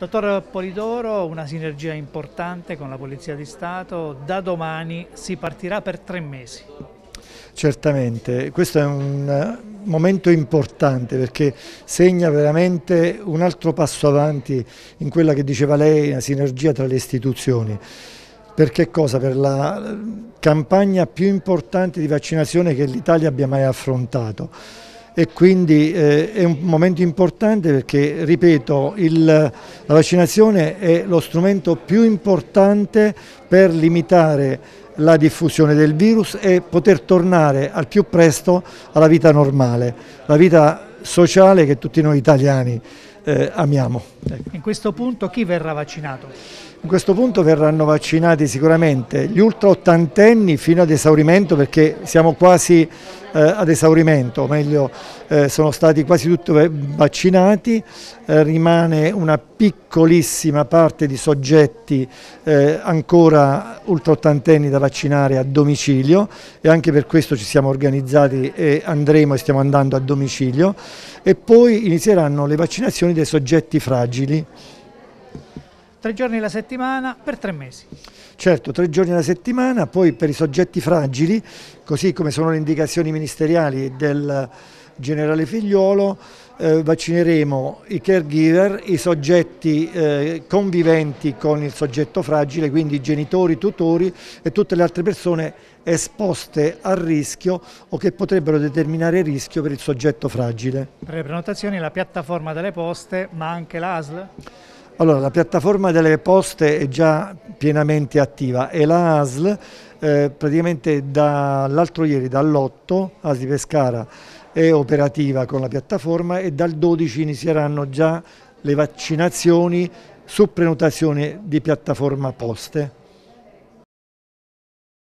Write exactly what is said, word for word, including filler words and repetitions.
Dottor Polidoro, una sinergia importante con la Polizia di Stato, da domani si partirà per tre mesi. Certamente, questo è un momento importante perché segna veramente un altro passo avanti in quella che diceva lei, una sinergia tra le istituzioni. Per che cosa? Per la campagna più importante di vaccinazione che l'Italia abbia mai affrontato. E quindi eh, è un momento importante perché, ripeto, il, la vaccinazione è lo strumento più importante per limitare la diffusione del virus e poter tornare al più presto alla vita normale, la vita sociale che tutti noi italiani eh, amiamo. Ecco. In questo punto chi verrà vaccinato? In questo punto verranno vaccinati sicuramente gli ultra ottantenni fino ad esaurimento, perché siamo quasi eh, ad esaurimento, o meglio eh, sono stati quasi tutti vaccinati, eh, rimane una piccolissima parte di soggetti eh, ancora ultra ottantenni da vaccinare a domicilio, e anche per questo ci siamo organizzati e andremo e stiamo andando a domicilio, e poi inizieranno le vaccinazioni dei soggetti fragili. Tre giorni alla settimana per tre mesi. Certo, tre giorni alla settimana, poi per i soggetti fragili, così come sono le indicazioni ministeriali del generale Figliuolo, eh, vaccineremo i caregiver, i soggetti eh, conviventi con il soggetto fragile, quindi i genitori, tutori e tutte le altre persone esposte al rischio o che potrebbero determinare rischio per il soggetto fragile. Per le prenotazioni la piattaforma delle poste, ma anche l'A S L? Allora, la piattaforma delle poste è già pienamente attiva e la A S L eh, praticamente dall'altro ieri, dall'otto, A S L di Pescara è operativa con la piattaforma, e dal dodici inizieranno già le vaccinazioni su prenotazione di piattaforma poste.